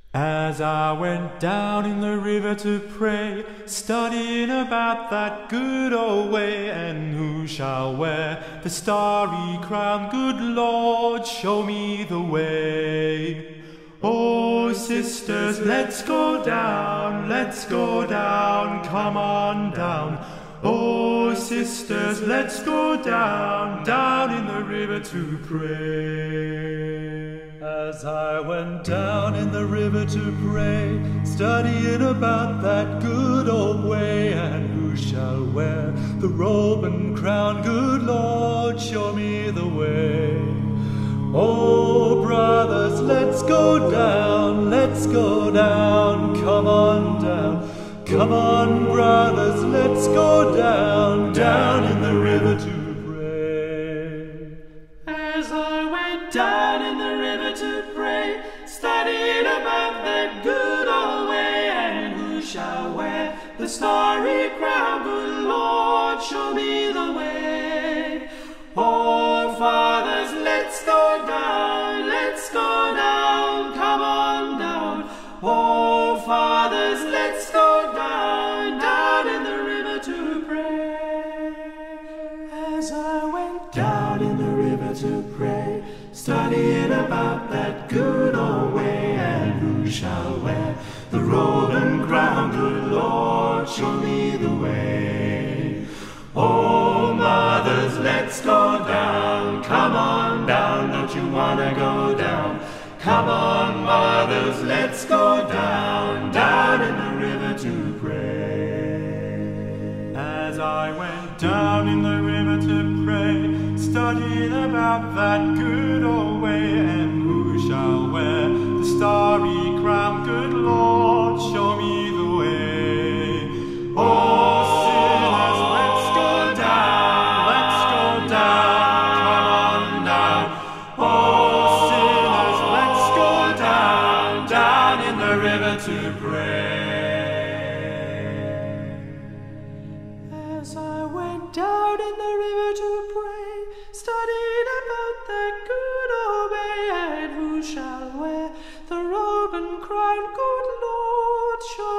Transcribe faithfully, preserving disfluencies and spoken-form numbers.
As I went down in the river to pray, studying about that good old way, and who shall wear the starry crown? Good Lord, show me the way. Oh, sisters, let's go down, let's go down, come on down. Oh, sisters, let's go down, down in the river to pray. As I went down in the river to pray, studying about that good old way, and who shall wear the robe and crown? Good Lord, show me the way. Oh, brothers, let's go down, let's go down, come on down. Come on, brothers, let's go down, down in the river to pray. As I went down in the river to pray, studying about that good old way, and who shall wear the starry crown? Good Lord, show me the way. Oh, fathers, let's go down, let's go down, come on down. Oh, fathers, let's go down, down in the river to pray. As I went down in the river to pray, studying about that good old way, and who shall wear the robe and crown? Good Lord, show me the way. Oh, mothers, let's go down, come on down, don't you wanna go down? Come on, mothers, let's go down, down in the river to pray. As I went down in the river to pray, studying about that good old way, and who shall wear the starry crown? Good Lord, show me the way. Oh, sinners, let's go down, let's go down, come on down. Oh, sinners, let's go down, down in the river to pray. As I went down in the river to pray, studying about that good old way, and who shall wear the robe and crown? Good Lord, show